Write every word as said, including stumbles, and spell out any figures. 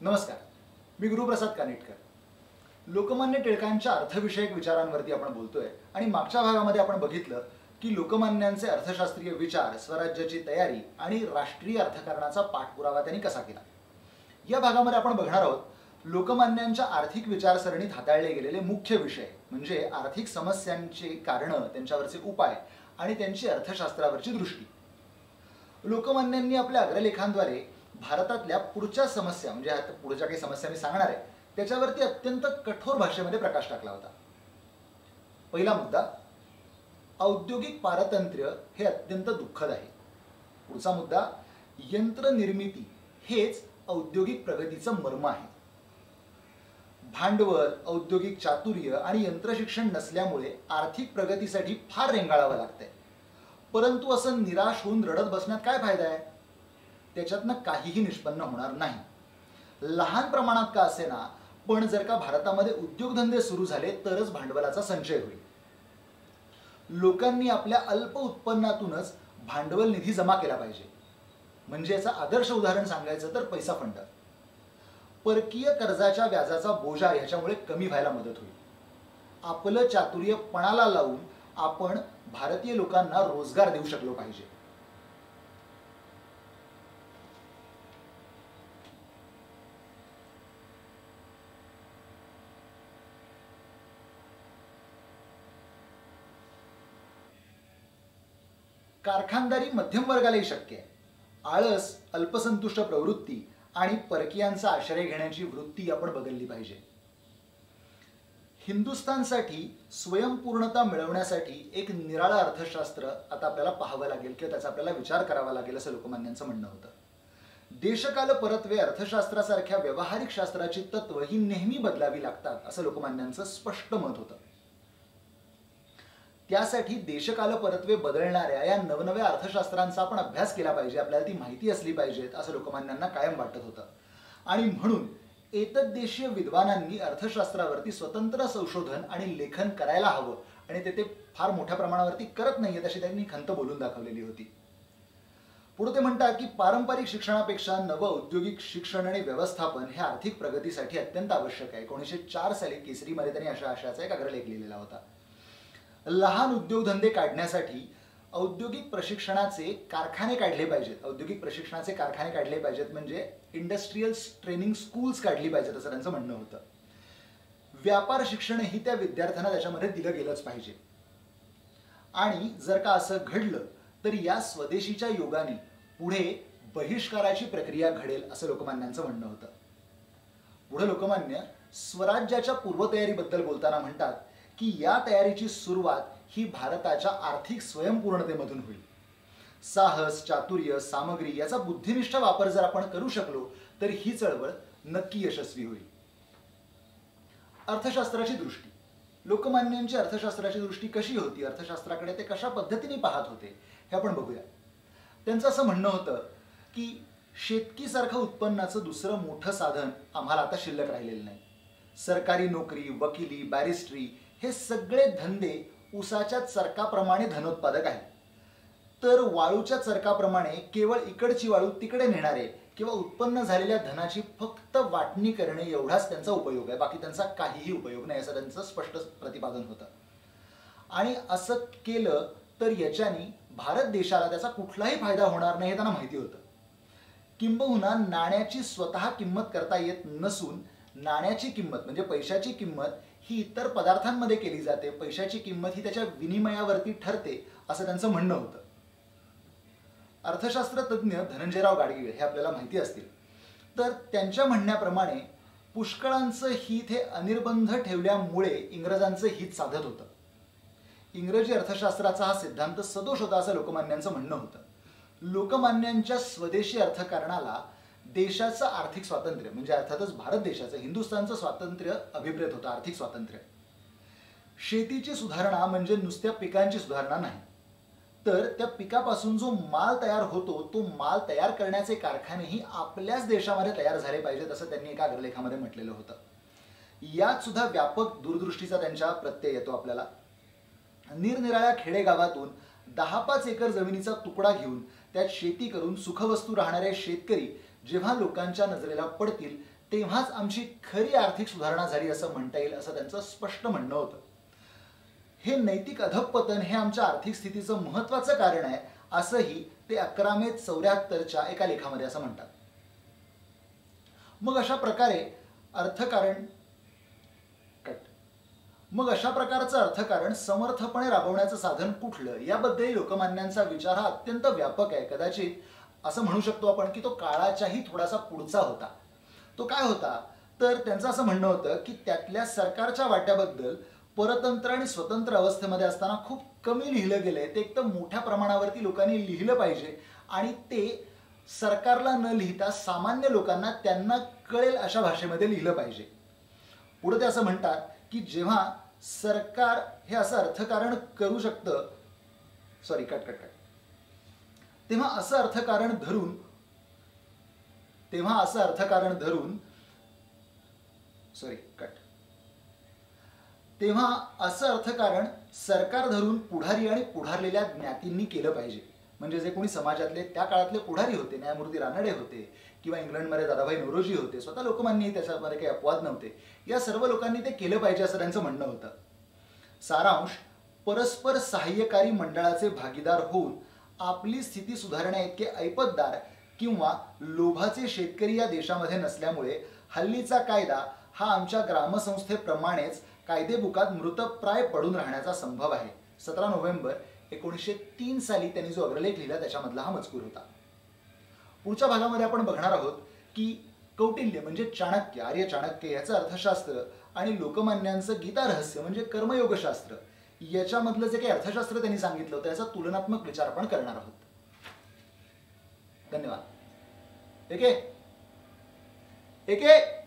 नमस्कार, मी गुरुप्रसाद कानिटकर. लोकमान्य टिळकांच्या अर्थविषयक विचारांवरती आपण बोलतोय आणि मागच्या भागामध्ये आपण बघितलं की लोकमान्यांचे अर्थशास्त्रीय विचार, स्वराज्याची तयारी आणि राष्ट्रीय अर्थकारणाचा पाठपुरावा त्यांनी कसा केला. या भागामध्ये आपण बघणार आहोत लोकमान्यांच्या आर्थिक विचारसरणीत हाताळले गेलेले मुख्य विषय म्हणजे आर्थिक समस्यांची कारणं, त्यांच्यावरचे उपाय आणि त्यांची अर्थशास्त्रावरची दृष्टी. लोकमान्यांनी आपल्या अग्रलेखांद्वारे भारतातल्या पुढच्या समस्या म्हणजे आता पुढच्या काही समस्या मी सांगणार आहे त्याच्यावरती अत्यंत कठोर भाषेमध्ये प्रकाश टाकला होता. पहिला मुद्दा, औद्योगिक पारतंत्र्य हे अत्यंत दुःखद आहे. पुढचा मुद्दा, यंत्रनिर्मिती हेच औद्योगिक प्रगतीचं मर्म आहे. भांडवल, औद्योगिक चातुर्य आणि यंत्रशिक्षण नसल्यामुळे आर्थिक प्रगतीसाठी फार रेंगाळावं लागतंय. परंतु असं निराश होऊन रडत बसण्यात काय फायदा आहे? त्याच्यातनं काहीही निष्पन्न होणार नाही. लहान प्रमाणात का असेना, पण जर का भारतामध्ये उद्योगधंदे सुरू झाले तरच भांडवलाचा संचय होईल. लोकांनी आपल्या अल्प उत्पन्नातूनच भांडवल निधी जमा केला पाहिजे. म्हणजे याचं आदर्श उदाहरण सांगायचं तर पैसा फंड. परकीय कर्जाच्या व्याजाचा बोजा याच्यामुळे कमी व्हायला मदत होईल. आपलं चातुर्य पणाला लावून आपण भारतीय लोकांना रोजगार देऊ शकलो पाहिजे. कारखानदारी मध्यम वर्गालाही शक्य आहे. आळस, अल्पसंतुष्ट प्रवृत्ती आणि परकीयांचा आश्रय घेण्याची वृत्ती आपण बदलली पाहिजे. हिंदुस्थानसाठी स्वयंपूर्णता मिळवण्यासाठी एक निराळं अर्थशास्त्र आता आपल्याला पाहावं लागेल किंवा त्याचा आपल्याला विचार करावा लागेल असं लोकमान्यांचं म्हणणं होतं. देशकाल परत्वे अर्थशास्त्रासारख्या व्यावहारिक शास्त्राची तत्व ही नेहमी बदलावी लागतात असं लोकमान्यांचं स्पष्ट मत होतं. त्यासाठी देशकाल परत्वे बदलणाऱ्या या नवनव्या अर्थशास्त्रांचा आपण अभ्यास केला पाहिजे, आपल्याला ती माहिती असली पाहिजेत असं लोकमान्यांना कायम वाटत होतं. आणि म्हणून एतद्देशीय विद्वानांनी अर्थशास्त्रावरती स्वतंत्र संशोधन आणि लेखन करायला हवं आणि ते ते फार मोठ्या प्रमाणावरती करत नाहीयेत अशी त्यांनी खंत बोलून दाखवलेली होती. पुढे ते म्हणतात की पारंपरिक शिक्षणापेक्षा नव औद्योगिक शिक्षण आणि व्यवस्थापन हे आर्थिक प्रगतीसाठी अत्यंत आवश्यक आहे. एकोणीसशे चार साली केसरीमध्ये त्यांनी अशा आशयाचा एक अग्रलेख लिहिलेला होता. लहान उद्योगधंदे काढण्यासाठी औद्योगिक प्रशिक्षणाचे कारखाने काढले पाहिजेत. औद्योगिक प्रशिक्षणाचे कारखाने काढले पाहिजेत म्हणजे इंडस्ट्रियल ट्रेनिंग स्कूल्स काढली पाहिजेत असं त्यांचं म्हणणं होतं. व्यापार शिक्षणही त्या विद्यार्थ्यांना त्याच्यामध्ये दिलं गेलंच पाहिजे. आणि जर का असं घडलं तर या स्वदेशीच्या योगाने पुढे बहिष्काराची प्रक्रिया घडेल असं लोकमान्यांचं म्हणणं होतं. पुढे लोकमान्य स्वराज्याच्या पूर्वतयारीबद्दल बोलताना म्हणतात की या तयारीची सुरुवात ही भारताच्या आर्थिक स्वयंपूर्णतेमधून होईल. साहस, चातुर्य, सामग्री याचा बुद्धिनिष्ठ वापर जर आपण करू शकलो तर ही चळवळ नक्की यशस्वी होईल. अर्थशास्त्राची दृष्टी, लोकमान्यांची अर्थशास्त्राची दृष्टी कशी होती, अर्थशास्त्राकडे ते कशा पद्धतीने पाहत होते हे आपण बघूया. त्यांचं असं म्हणणं होतं की शेतकीसारखं उत्पन्नाचं दुसरं मोठं साधन आम्हाला आता शिल्लक राहिलेलं नाही. सरकारी नोकरी, वकिली, बॅरिस्ट्री हे सगळे धंदे ऊसाच्या चरकाप्रमाणे धनोत्पादक आहेत. तर वाळूच्या चरकाप्रमाणे केवळ इकडची वाळू तिकडे नेणारे किंवा उत्पन्न झालेल्या धनाची फक्त वाटणी करणे एवढाच त्यांचा उपयोग आहे, बाकी त्यांचा काहीही उपयोग नाही असं त्यांचं स्पष्ट प्रतिपादन होतं. आणि असं केलं तर याच्यानी भारत देशाला त्याचा कुठलाही फायदा होणार नाही हे त्यांना माहिती होतं. किंबहुना नाण्याची स्वतः किंमत करता येत नसून नाण्याची किंमत म्हणजे पैशाची किंमत ही इतर पदार्थांमध्ये केली जाते, पैशाची किंमत ही त्याच्या विनिमयावरती ठरते असं त्यांचं म्हणणं होतं. अर्थशास्त्र तज्ज्ञ धनंजयराव गाडगीळ हे आपल्याला माहिती असतील. तर त्यांच्या म्हणण्याप्रमाणे पुष्कळांचं हित हे अनिर्बंध ठेवल्यामुळे इंग्रजांचं हित साधत होतं. इंग्रजी अर्थशास्त्राचा हा सिद्धांत सदोष होता असं लोकमान्यांचं म्हणणं होतं. लोकमान्यांच्या स्वदेशी अर्थकारणाला देशाचं आर्थिक स्वातंत्र्य म्हणजे अर्थातच भारत देशाचं, हिंदुस्थानचं स्वातंत्र्य अभिप्रेत होतं, आर्थिक स्वातंत्र्य. शेतीची सुधारणा म्हणजे नुसत्या पिकांची सुधारणा नाही, तर त्या पिकापासून जो माल तयार होतो तो माल तयार करण्याचे कारखानेही आपल्याच देशामध्ये तयार झाले पाहिजेत असं त्यांनी एका अग्रलेखामध्ये म्हटलेलं होतं. यात सुद्धा व्यापक दूरदृष्टीचा त्यांच्या प्रत्यय येतो आपल्याला. निरनिराळ्या खेडेगावातून दहा पाच एकर जमिनीचा तुकडा घेऊन त्यात शेती करून सुखवस्तू राहणारे शेतकरी जेव्हा लोकांच्या नजरेला पडतील तेव्हाच आमची खरी आर्थिक सुधारणा झाली असं म्हणता येईल असं त्यांचं स्पष्ट म्हणणं होतं. हे नैतिक अधःपतन हे आमच्या आर्थिक स्थितीचं महत्वाचं कारण आहे असंही ते अकरा मे चौऱ्याहत्तरच्या एका लेखामध्ये असं म्हणतात. मग अशा प्रकारे अर्थकारण कट मग अशा प्रकारचं अर्थकारण समर्थपणे राबवण्याचं साधन कुठलं याबद्दल लोकमान्यांचा विचार हा अत्यंत व्यापक आहे. कदाचित असं म्हणू शकतो आपण की तो काळाच्याही थोडासा पुढचा होता. तो काय होता तर त्यांचं असं म्हणणं होतं की त्यातल्या सरकारच्या वाट्याबद्दल परतंत्र आणि स्वतंत्र अवस्थेमध्ये असताना खूप कमी लिहिलं गेलंय. ते एकदम मोठ्या प्रमाणावरती लोकांनी लिहिलं पाहिजे आणि ते सरकारला न लिहिता सामान्य लोकांना त्यांना कळेल अशा भाषेमध्ये लिहिलं पाहिजे. पुढे ते असं म्हणतात की जेव्हा सरकार हे असं अर्थकारण करू शकतं सॉरी कट कट कट तेव्हा असं अर्थकारण धरून तेव्हा असं अर्थकारण धरून सॉरी कट तेव्हा असं अर्थकारण सरकार धरून पुढारी आणि पुढारलेल्या ज्ञातींनी केलं पाहिजे. म्हणजे जे कोणी समाजातले त्या काळातले पुढारी होते, न्यायमूर्ती रानडे होते किंवा इंग्लंडमध्ये दादाभाई नौरोजी होते, स्वतः लोकमान्यही त्याच्यामध्ये काही अपवाद नव्हते, या सर्व लोकांनी ते केलं पाहिजे असं त्यांचं म्हणणं होतं. सारांश, परस्पर सहाय्यकारी मंडळाचे भागीदार होऊन आपली स्थिती सुधारण्या इतके ऐपतदार किंवा लोभाचे शेतकरी या देशामध्ये नसल्यामुळे हल्लीचा कायदा हा आमच्या ग्रामसंस्थेप्रमाणेच कायदेबुकात मृतप्राय पडून राहण्याचा संभव आहे. सतरा नोव्हेंबर एकोणीसशे तीन साली त्यांनी जो अग्रलेख लिहिला त्याच्यामधला हा मजकूर होता. पुढच्या भागामध्ये आपण बघणार आहोत की कौटिल्य म्हणजे चाणक्य, आर्य चाणक्य याचं अर्थशास्त्र आणि लोकमान्यांचं गीता रहस्य म्हणजे कर्मयोगशास्त्र याच्यामधलं जे काही अर्थशास्त्र त्यांनी सांगितलं होतं याचा तुलनात्मक विचार आपण करणार आहोत. धन्यवाद. एके एके